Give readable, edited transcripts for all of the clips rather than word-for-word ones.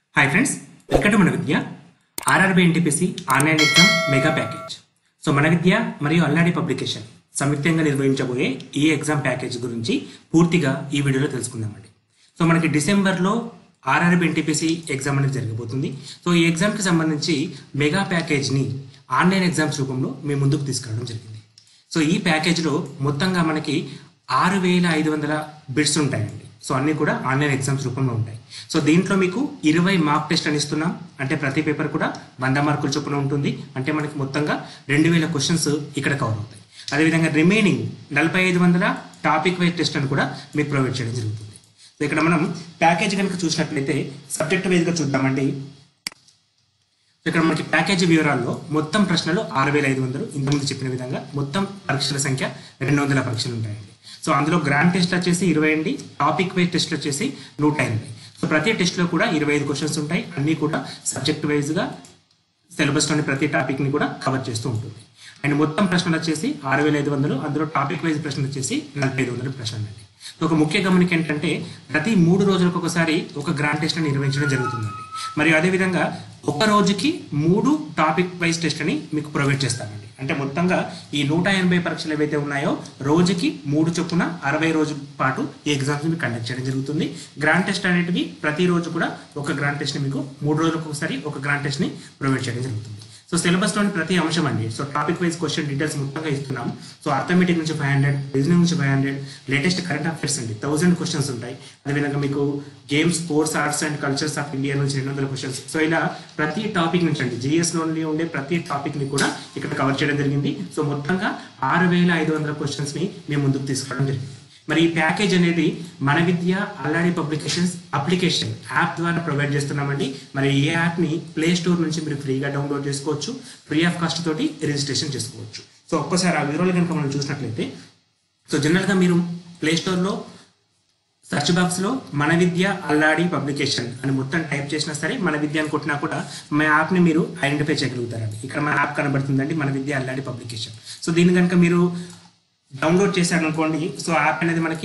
Hi friends, welcome to మన Vidya RRB NTPC online exam mega package. So మన విద్య మరియు అల్లాడి publication సంయుక్తంగా నిర్వహించబోయే ఈ ఎగ్జామ్ ప్యాకేజ్ గురించి పూర్తిగా ఈ వీడియోలో తెలుసుకుందామండి. సో మనకి డిసెంబర్లో ఆర్ఆర్బీ ఎన్టీపీసీ ఎగ్జామ్ అనేది జరగబోతుంది. సో ఈ ఎగ్జామ్కి సంబంధించి మెగా ప్యాకేజ్ని ఆన్లైన్ ఎగ్జామ్స్ రూపంలో మేము ముందుకు తీసుకురావడం జరిగింది. సో ఈ ప్యాకేజ్లో మొత్తంగా మనకి 6,500 బిట్స్ ఉంటాయండి. సో అన్నీ కూడా ఆన్లైన్ ఎగ్జామ్స్ రూపంలో ఉంటాయి. సో దీంట్లో మీకు 20 మార్క్ టెస్ట్ అని ఇస్తున్నాం. అంటే ప్రతి పేపర్ కూడా 100 మార్కుల చొప్పున ఉంటుంది. అంటే మనకి మొత్తంగా 2000 క్వశ్చన్స్ ఇక్కడ కవర్ అవుతాయి. అదేవిధంగా రిమైనింగ్ 4500 టాపిక్ వైజ్ టెస్ట్ అని కూడా మీకు ప్రొవైడ్ చేయడం జరుగుతుంది. సో ఇక్కడ మనం ప్యాకేజ్ కనుక చూసినట్లయితే సబ్జెక్ట్ వైజ్గా చూద్దామండి. ఇక్కడ మనకి ప్యాకేజీ వివరాల్లో మొత్తం ప్రశ్నలు 6,500. ఇంతకుముందు చెప్పిన విధంగా మొత్తం పరీక్షల సంఖ్య 200 పరీక్షలు ఉంటాయండి. సో అందులో గ్రాండ్ టెస్ట్ వచ్చేసి 20 అండి, టాపిక్ వైజ్ టెస్ట్ వచ్చేసి 180. సో ప్రతి టెస్ట్లో కూడా 25 క్వశ్చన్స్ ఉంటాయి. అన్నీ కూడా సబ్జెక్ట్ వైజ్గా సిలబస్లోని ప్రతి టాపిక్ని కూడా కవర్ చేస్తూ ఉంటుంది. అండ్ మొత్తం ప్రశ్నలు వచ్చేసి 6,500. అందులో టాపిక్ వైజ్ ప్రశ్నలు వచ్చేసి 4,500 ప్రశ్నలు అండి. ఒక ముఖ్య గమనిక ఏంటంటే ప్రతి 3 రోజులకు ఒకసారి ఒక గ్రాండ్ టెస్ట్ నిర్వహించడం జరుగుతుందండి. మరియు అదేవిధంగా ఒక రోజుకి 3 టాపిక్ వైజ్ టెస్ట్ అని మీకు ప్రొవైడ్ చేస్తామండి. అంటే మొత్తంగా ఈ 180 పరీక్షలు ఏవైతే ఉన్నాయో రోజుకి 3 చొప్పున 60 రోజుల పాటు ఈ ఎగ్జామ్స్ మీకు కండక్ట్ చేయడం జరుగుతుంది. గ్రాండ్ టెస్ట్ అనేటివి ప్రతిరోజు కూడా ఒక గ్రాండ్ టెస్ట్ని మీకు 3 రోజులకు ఒకసారి ఒక గ్రాండ్ టెస్ట్ని ప్రొవైడ్ చేయడం జరుగుతుంది. సో సిలబస్లోని ప్రతి అంశం అండి. So topic wise question details మొత్తంగా ఇస్తున్నాం. సో అర్థమెటిక్ నుంచి 500, రీజనింగ్ నుంచి 500, లేటెస్ట్ కరెంట్ అఫైర్స్ అండి 1000 క్వశ్చన్స్ ఉంటాయి. అదేవిధంగా మీకు games, sports, arts and cultures of India నుంచి 200 క్వశ్చన్స్. సో ఇలా ప్రతి టాపిక్ నుంచి అండి జిఎస్లోని ఉండే ప్రతి టాపిక్ని కూడా ఇక్కడ కవర్ చేయడం జరిగింది. సో మొత్తంగా 6,500 క్వశ్చన్స్ని మేము ముందుకు తీసుకోవడం జరిగింది. మరి ఈ ప్యాకేజ్ అనేది మన Vidya Alladi publications application app ద్వారా ప్రొవైడ్ చేస్తున్నామండి. మరి ఈ యాప్ని ప్లే స్టోర్ నుంచి మీరు ఫ్రీగా డౌన్లోడ్ చేసుకోవచ్చు, ఫ్రీ ఆఫ్ కాస్ట్ తోటి రిజిస్ట్రేషన్ చేసుకోవచ్చు. సో ఒక్కసారి ఆ వివరాలు కనుక మనం చూసినట్లయితే సో జనరల్గా మీరు ప్లే స్టోర్లో సెర్చ్ బాక్స్లో మన విద్య అల్లాడి పబ్లికేషన్ అని మొత్తం టైప్ చేసినా సరే మన విద్య అని కొట్టినా కూడా మా యాప్ని మీరు ఐడెంటిఫై చేయగలుగుతారండి. ఇక్కడ మన యాప్ కనబడుతుందండి, మన విద్య అల్లాడి పబ్లికేషన్. సో దీన్ని కనుక మీరు డౌన్లోడ్ చేశారనుకోండి, సో యాప్ అనేది మనకి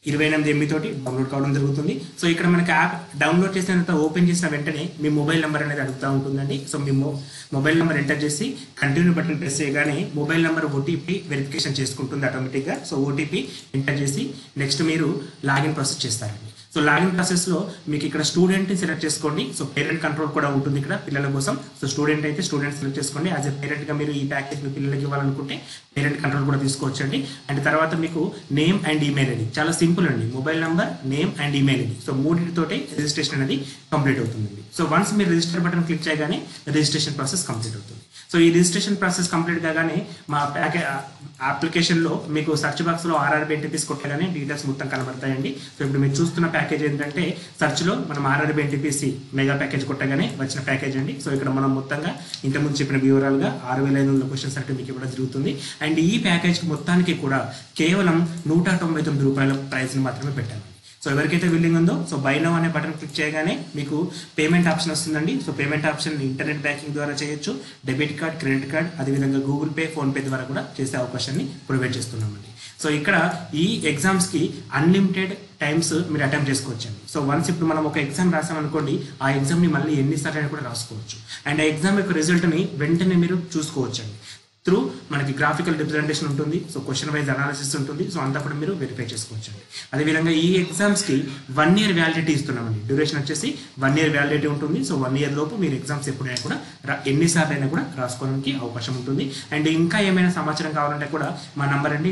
28 MB తోటి డౌన్లోడ్ కావడం జరుగుతుంది. సో ఇక్కడ మనకి యాప్ డౌన్లోడ్ చేసిన ఓపెన్ చేసిన వెంటనే మీ మొబైల్ నెంబర్ అనేది అడుగుతూ ఉంటుందండి. సో మీ మొబైల్ నెంబర్ ఎంటర్ చేసి కంటిన్యూ బటన్ ప్రెస్ చేయగానే మొబైల్ నెంబర్ ఓటీపీ వెరిఫికేషన్ చేసుకుంటుంది ఆటోమేటిక్గా. సో ఓటీపీ ఎంటర్ చేసి నెక్స్ట్ మీరు లాగిన్ ప్రాసెస్ చేస్తారండి. సో లాగిన్ ప్రాసెస్లో మీకు ఇక్కడ స్టూడెంట్ని సెలెక్ట్ చేసుకోండి. సో పేరెంట్ కంట్రోల్ కూడా ఉంటుంది ఇక్కడ పిల్లల కోసం. సో స్టూడెంట్ అయితే స్టూడెంట్ సెలెక్ట్ చేసుకోండి. యాజ్ ఎ పేరెంట్గా మీరు ఈ ప్యాకేజ్ మీ పిల్లలకి ఇవ్వాలనుకుంటే పేరెంట్ కంట్రోల్ కూడా తీసుకోవచ్చండి. అండ్ తర్వాత మీకు నేమ్ అండ్ ఈమెయిల్ ఐడి చాలా సింపుల్ అండి. Mobile number, name and email ID. So మూడింటితోటే రిజిస్ట్రేషన్ అనేది కంప్లీట్ అవుతుంది. సో వన్స్ మీరు రిజిస్టర్ బటన్ క్లిక్ చేయగానే రిజిస్ట్రేషన్ ప్రాసెస్ కంప్లీట్ అవుతుంది. సో ఈ రిజిస్ట్రేషన్ ప్రాసెస్ కంప్లీట్ కాగానే మా అప్లికేషన్లో మీకు సెర్చ్ బాక్స్లో ఆర్ఆర్బీ ఎన్టీపీసీ కొట్టగానే డీటెయిల్స్ మొత్తం కనబడతాయండి. సో ఇప్పుడు మీరు చూస్తున్న ప్యాకేజ్ ఏంటంటే సెర్చ్లో మనం ఆర్ఆర్బీ ఎన్టీపీసీ మెగా ప్యాకేజ్ కొట్టగానే వచ్చిన ప్యాకేజ్ అండి. సో ఇక్కడ మనం మొత్తంగా ఇంతకుముందు చెప్పిన వివరాలుగా 6,500 క్వశ్చన్స్ అంటే మీకు ఇవ్వడం జరుగుతుంది. అండ్ ఈ ప్యాకేజ్ మొత్తానికి కూడా కేవలం 199 రూపాయల ప్రైస్ని మాత్రమే పెట్టాము. సో ఎవరికైతే విల్లింగ్ ఉందో సో బై నౌ అనే బటన్ క్లిక్ చేయగానే మీకు పేమెంట్ ఆప్షన్ వస్తుందండి. So payment option internet banking ద్వారా చేయొచ్చు, డెబిట్ కార్డ్, క్రెడిట్ కార్డ్, అదేవిధంగా గూగుల్ పే, ఫోన్పే ద్వారా కూడా చేసే అవకాశాన్ని ప్రొవైడ్ చేస్తున్నామండి. సో ఇక్కడ ఈ ఎగ్జామ్స్కి అన్లిమిటెడ్ టైమ్స్ మీరు అటెంప్ట్ చేసుకోవచ్చండి. సో వన్స్ ఇప్పుడు మనం ఒక ఎగ్జామ్ రాసామనుకోండి, ఆ ఎగ్జామ్ని మళ్ళీ ఎన్నిసార్లు అయినా కూడా రాసుకోవచ్చు. అండ్ ఆ ఎగ్జామ్ యొక్క రిజల్ట్ని వెంటనే మీరు చూసుకోవచ్చండి. త్రూ మనకి గ్రాఫికల్ రిప్రజెంటేషన్ ఉంటుంది. సో క్వశ్చన్ వైజ్ అనాలిసిస్ ఉంటుంది. సో అంతా కూడా మీరు వెరిఫై చేసుకోవచ్చండి. అదేవిధంగా ఈ ఎగ్జామ్స్కి 1 year వ్యాలిడిటీ ఇస్తున్నామండి. డ్యూరేషన్ వచ్చేసి 1 year వ్యాలిడిటీ ఉంటుంది. సో 1 year లోపు మీరు ఎగ్జామ్స్ ఎప్పుడైనా కూడా ఎన్నిసార్లు అయినా కూడా రాసుకోవడానికి అవకాశం ఉంటుంది. అండ్ ఇంకా ఏమైనా సమాచారం కావాలంటే కూడా మా నంబర్ అండి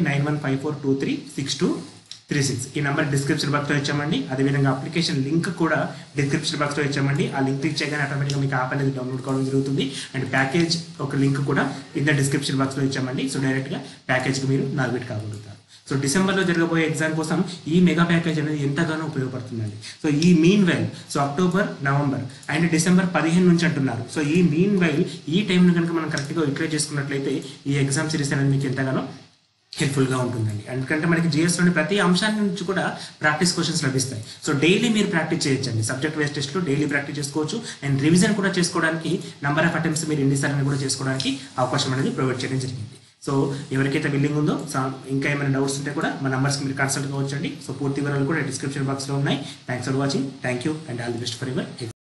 9154236236. ఈ నెంబర్ డిస్క్రిప్షన్ బాక్స్లో ఇచ్చామండి. అదేవిధంగా అప్లికేషన్ లింక్ కూడా డిస్క్రిప్షన్ బాక్స్లో ఇచ్చామండి. ఆ లింక్ క్లిక్ చేయగానే ఆటోమేటిక్గా మీకు యాప్ అనేది డౌన్లోడ్ కావడం జరుగుతుంది. అండ్ ప్యాకేజ్ ఒక లింక్ కూడా కింద డిస్క్రిప్షన్ బాక్స్లో ఇచ్చామండి. సో డైరెక్ట్గా ప్యాకేజ్కి మీరు నావిగేట్ కాగలుగుతారు. సో డిసెంబర్లో జరగబోయే ఎగ్జామ్ కోసం ఈ మెగా ప్యాకేజ్ అనేది ఎంతగానో ఉపయోగపడుతుందండి. సో ఈ mean while so October, November and December 15 నుంచి అంటున్నారు. సో ఈ మీన్ వైల్ ఈ టైంను కనుక మనం కరెక్ట్గా యూటిలైజ్ చేసుకున్నట్లయితే ఈ ఎగ్జామ్ సిరీస్ అనేది మీకు ఎంతగానో హెల్ప్ఫుల్గా ఉంటుందండి. ఎందుకంటే మనకి జిఎస్లోని ప్రతి అంశాన్ని నుంచి కూడా ప్రాక్టీస్ క్వశ్చన్స్ లభిస్తాయి. సో డైలీ మీరు ప్రాక్టీస్ చేయొచ్చండి. సబ్జెక్ట్ వైజ్ టెస్ట్లో డైలీ ప్రాక్టీస్ చేసుకోవచ్చు. అండ్ రివిజన్ కూడా చేసుకోవడానికి నెంబర్ ఆఫ్ అటెంప్ట్స్ మీరు ఎన్నిసార్లు కూడా చేసుకోవడానికి అవకాశం అనేది ప్రొవైడ్ చేయడం జరిగింది. సో ఎవరికైతే బిల్లింగ్ ఉందో ఇంకా ఏమైనా డౌట్స్ ఉంటే కూడా మా నెంబర్స్కి మీరు కన్సల్ట్ కావచ్చండి. సో పూర్తి వివరాలు కూడా డిస్క్రిప్షన్ బాక్స్లో ఉన్నాయి. Thanks for watching. Thank you and all the best for your